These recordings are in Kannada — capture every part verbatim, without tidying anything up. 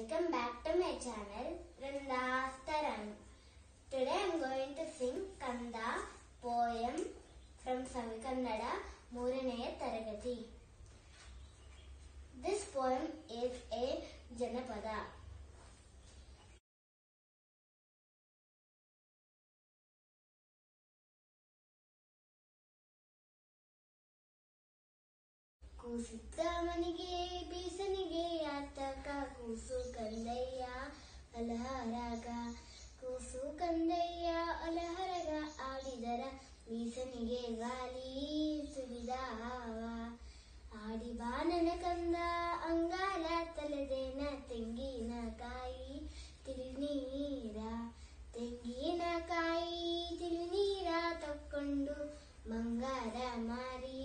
Welcome back to my channel Vrinda's Taran. Today I am going to sing Kanda poem from Savikannada ಮೂರನೆಯ ತರಗತಿ. This poem is a Janapada. ಕೂಸಿದ್ದ ಮನಿಗೆ ಬೀಸನಿಗೆ ಆತಕ ಕೂಸು ಕಂದಯ್ಯ ಅಲಹರಾಗ ಕೂಸು ಕಂದಯ್ಯ ಅಲಹರಗ ಆಡಿದರ ಬೀಸನಿಗೆ ಗಾಲಿ ಸುರಿದಾವ ಆಡಿ ಬಾನನ ಕಂದ ಅಂಗಾಲ ತಲೆದೇನ ತೆಂಗಿನ ಕಾಯಿ ತಿರುನೀರ ತೆಂಗಿನ ಕಾಯಿ ತಿರುನೀರ ತಕ್ಕೊಂಡು ಮಂಗಾರ ಮಾರಿ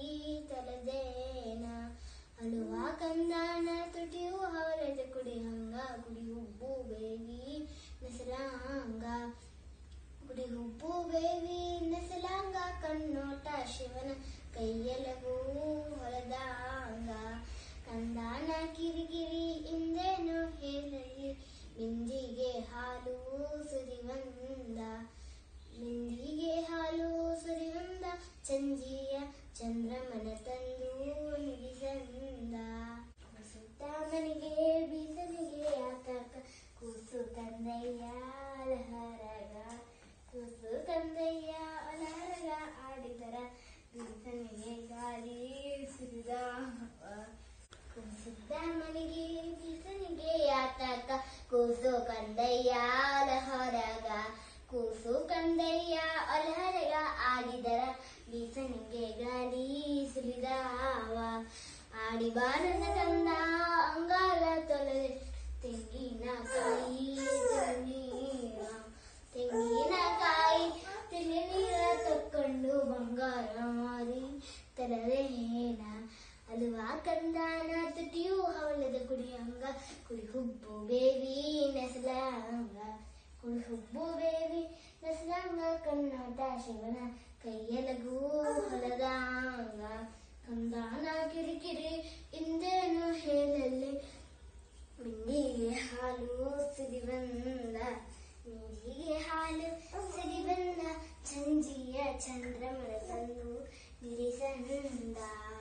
ತಲದೇನ ಅಳುವ ಕಂದಾನ ತುಟಿಯು ಹವರದ ಕುಡಿ ಹಂಗ ಕುಡಿ ಹುಬ್ಬು ಬೇವಿ ನಸಲಾಂಗ ಕುಡಿ ಹುಬ್ಬು ಬೇವಿ ನಸಲಾಂಗ ಕಣ್ಣೋಟ ಶಿವನ ಕೈಯಲಗೂ ಹೊರದಾಂಗ ಕಂದಾನ ಕಿರಿಕಿರಿ ಇಂದೇನು ಹೇಳಲಿ ಬಿಂದಿಗೆ ಹಾಲು ಸುರಿವಂದ ಬಿಂದಿಗೆ ಹಾಲು ಸುರಿವಂದ ಚಂಜಿಯ ಚಂದ್ರಮನ ತಂದು ನಿಗಿಸಂದ ಸುತ್ತ ಮನಿಗೆ ಬೀಸನಿಗೆ ಆತಕ ಕೂಸು ಕಂದಯ್ಯ ಅಲಹರಗ ಕೂಸು ಕಂದಯ್ಯ ಅಲಹರಗ ಆಡಿದರ ಬೀಸನಿಗೆ ಗಾಳಿ ಸುರಿದಾವ ಕೂಸುತ್ತ ಮನಿಗೆ ಬೀಸನಿಗೆ ಆತಕ ಕೂಸು ಕಂದಯ್ಯ ಅಲಹರಗ ಕೂಸು ಕಂದಯ್ಯ ಅಲಹರಗ ಆಡಿದರ ಬೀಸನಿಗೆ ಗಾಳಿ ಸುರಿದಾವ ಆಡಿ ಬಾರನ ಕಂದ ಅಂಗಾಲ ತೊಲೆ ತೆಂಗಿನ ಕಾಯಿ ತಿರುನೀರ ತೆಂಗಿನ ಕಾಯಿ ತಿರುನೀರ ತಕ್ಕೊಂಡು ಬಂಗಾರ ಮಾರಿ ತರದೇನ ಅಲುವ ಕಂದಾನ ತುಟಿಯು ಹವಳದ ಕುಡಿ ಹಂಗ ಕುಡಿ ಹುಬ್ಬು ಬೇವಿ ನೆಸಲಂಗ ಕುಡಿ ಹುಬ್ಬು ಬೇವಿ ನಸಲಂಗ ಕಣ್ಣೋಟ ಶಿವನ ಕೈಯಲಗೂ ಹೊಲದಾಂಗ ಕಂದಾನ ಕಿರಿಕಿರಿ ಇಂದೇನು ಹೇಳಲಿ ಬಿಂದಿಗೆ ಹಾಲು ಸಿರಿವಂದ ಬಿಂದಿಗೆ ಹಾಲು ಸಿರಿವಂದ ಚಂಜಿಯ ಚಂದ್ರಮನ ತಂದು ನಿರಿಸಂದ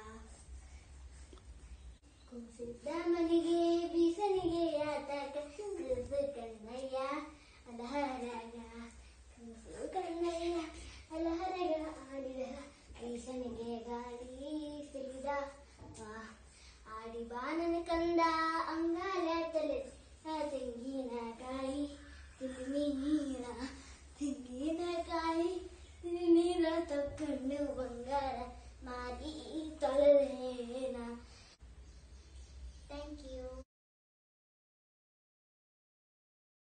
ಕೂಸಿದ್ದ ಮನಿಗೆ ಬೀಸನಿಗೆ ಆತಕ ಕೂಸು ಕನ್ನಯ್ಯ ಅಲಹರಗ ಕೂಸು ಕನ್ನಯ್ಯ ಅಲಹರಗ ಆಡಿದರ ಬೀಸನಿಗೆ ಗಾಳಿ ಸುರಿದ ಆಡಿ ಬಾನನ ಕಂದ ಅಂಗಾಲ ತಲೆ ತೆಂಗಿನ ಕಾಯಿ ತಿರುನೀರ ತೆಂಗಿನ ಕಾಯಿ ತಿರುನೀರ ತಕ್ಕೊಂಡು ಬಂಗಾರ ಮಾರಿ ತೊಳೆದೇನ